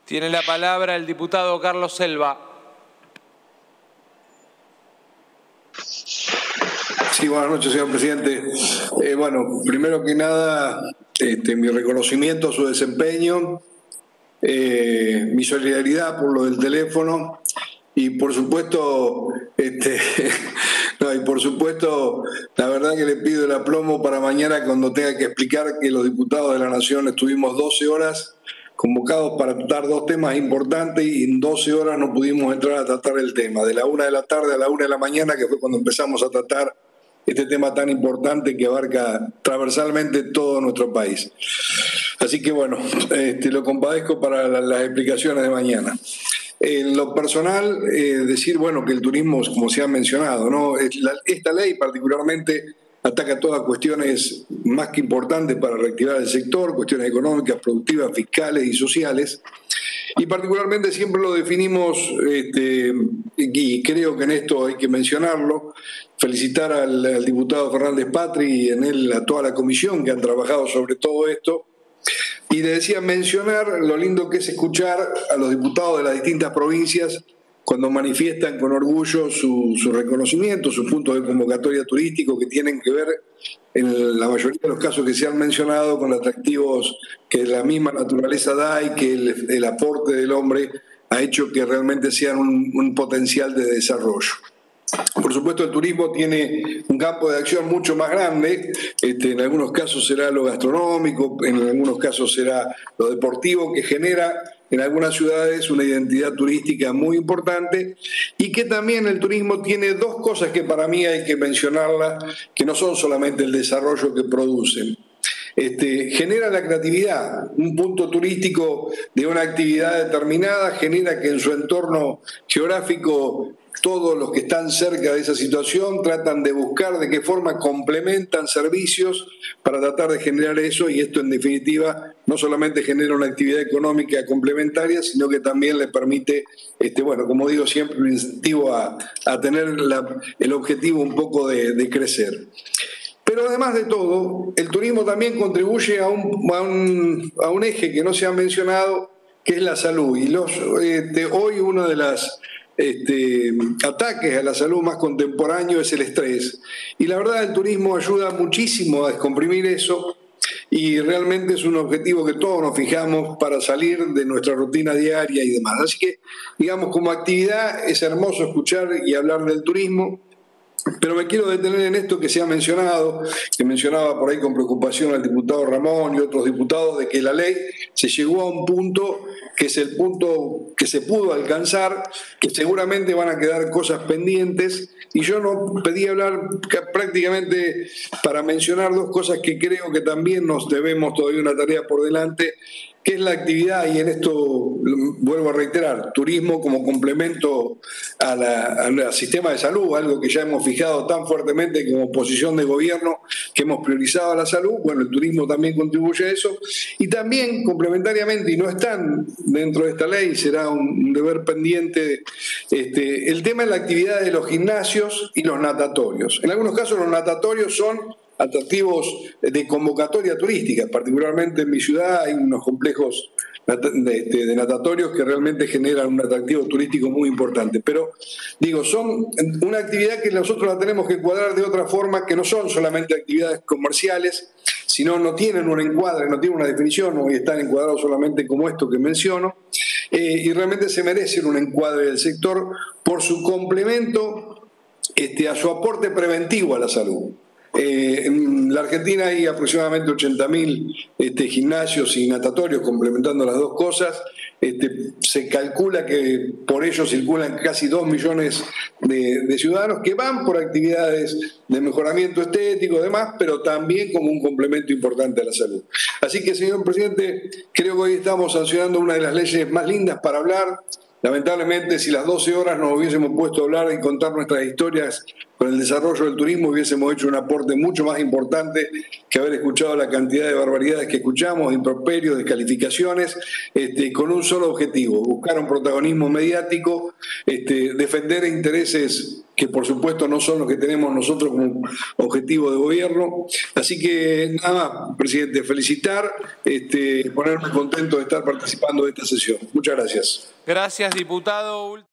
Tiene la palabra el diputado Carlos Selva. Sí, buenas noches, señor presidente. Bueno, primero que nada, mi reconocimiento a su desempeño, mi solidaridad por lo del teléfono y por supuesto, la verdad que le pido el aplomo para mañana cuando tenga que explicar que los diputados de la Nación estuvimos 12 horas convocados para tratar dos temas importantes y en 12 horas no pudimos entrar a tratar el tema, de la 1 de la tarde a la 1 de la mañana, que fue cuando empezamos a tratar este tema tan importante que abarca transversalmente todo nuestro país. Así que bueno, lo compadezco para las explicaciones de mañana. En lo personal, decir bueno que el turismo, como se ha mencionado, ¿no? Esta ley particularmente ataca todas cuestiones más que importantes para reactivar el sector, cuestiones económicas, productivas, fiscales y sociales. Y particularmente siempre lo definimos, y creo que en esto hay que mencionarlo, felicitar al diputado Fernández Patri y en él a toda la comisión que han trabajado sobre todo esto. Y le decía mencionar lo lindo que es escuchar a los diputados de las distintas provincias cuando manifiestan con orgullo su reconocimiento, sus puntos de convocatoria turístico que tienen que ver, en la mayoría de los casos que se han mencionado, con atractivos que la misma naturaleza da y que el aporte del hombre ha hecho que realmente sean un potencial de desarrollo. Por supuesto, el turismo tiene un campo de acción mucho más grande, en algunos casos será lo gastronómico, en algunos casos será lo deportivo, que genera en algunas ciudades una identidad turística muy importante y que también el turismo tiene dos cosas que para mí hay que mencionarlas, que no son solamente el desarrollo que producen. Genera la creatividad, un punto turístico de una actividad determinada genera que en su entorno geográfico todos los que están cerca de esa situación tratan de buscar de qué forma complementan servicios para tratar de generar eso, y esto en definitiva no solamente genera una actividad económica complementaria, sino que también le permite, como digo siempre, un incentivo a tener el objetivo un poco de crecer. Pero además de todo, el turismo también contribuye a un eje que no se ha mencionado, que es la salud. Y hoy uno de las ataques a la salud más contemporáneo es el estrés. Y la verdad, el turismo ayuda muchísimo a descomprimir eso y realmente es un objetivo que todos nos fijamos para salir de nuestra rutina diaria y demás. Así que, digamos, como actividad es hermoso escuchar y hablar del turismo. Pero me quiero detener en esto que se ha mencionado, que mencionaba por ahí con preocupación al diputado Ramón y otros diputados, de que la ley se llegó a un punto que es el punto que se pudo alcanzar, que seguramente van a quedar cosas pendientes, y yo no pedí hablar prácticamente para mencionar dos cosas que creo que también nos debemos todavía una tarea por delante, que es la actividad, y en esto vuelvo a reiterar, turismo como complemento al sistema de salud, algo que ya hemos fijado tan fuertemente como posición de gobierno, que hemos priorizado la salud. Bueno, el turismo también contribuye a eso, y también complementariamente, y no están dentro de esta ley, será un deber pendiente, el tema de la actividad de los gimnasios y los natatorios. En algunos casos los natatorios son atractivos de convocatoria turística, particularmente en mi ciudad hay unos complejos de natatorios que realmente generan un atractivo turístico muy importante. Pero digo, son una actividad que nosotros la tenemos que cuadrar de otra forma, que no son solamente actividades comerciales, sino no tienen un encuadre, no tienen una definición, no están encuadrados solamente como esto que menciono, y realmente se merecen un encuadre del sector por su complemento a su aporte preventivo a la salud. En la Argentina hay aproximadamente 80.000 gimnasios y natatorios, complementando las dos cosas. Se calcula que por ellos circulan casi 2 millones de ciudadanos que van por actividades de mejoramiento estético y demás, pero también como un complemento importante a la salud. Así que, señor presidente, creo que hoy estamos sancionando una de las leyes más lindas para hablar. Lamentablemente, si las 12 horas nos hubiésemos puesto a hablar y contar nuestras historias con el desarrollo del turismo hubiésemos hecho un aporte mucho más importante que haber escuchado la cantidad de barbaridades que escuchamos, improperios, descalificaciones, con un solo objetivo: buscar un protagonismo mediático, defender intereses que por supuesto no son los que tenemos nosotros como objetivo de gobierno. Así que nada más, presidente, felicitar, ponerme contento de estar participando de esta sesión. Muchas gracias. Gracias, diputado.